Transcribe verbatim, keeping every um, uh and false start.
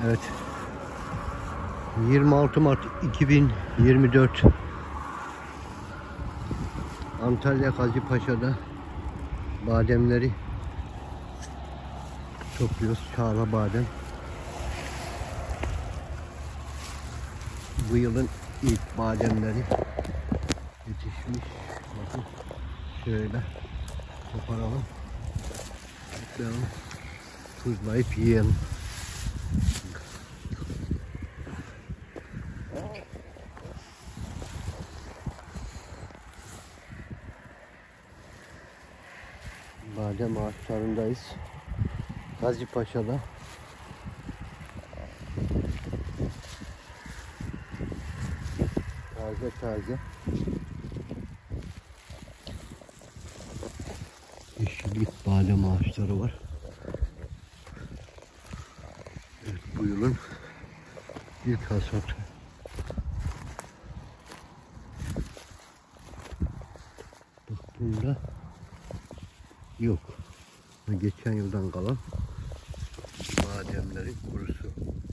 Evet. yirmi altı Mart iki bin yirmi dört Antalya Gazipaşa'da bademleri topluyoruz. Çağla badem. Bu yılın ilk bademleri yetişmiş. Bakın şöyle koparalım. Toplayalım. Tuzlayıp yiyelim. Badem ağaçlarındayız. Gazipaşa'da. Taze taze. Yeşillik badem ağaçları var. Evet, bu yılın ilk hasatı. Bak bunda yok. Geçen yıldan kalan bademlerin kurusu.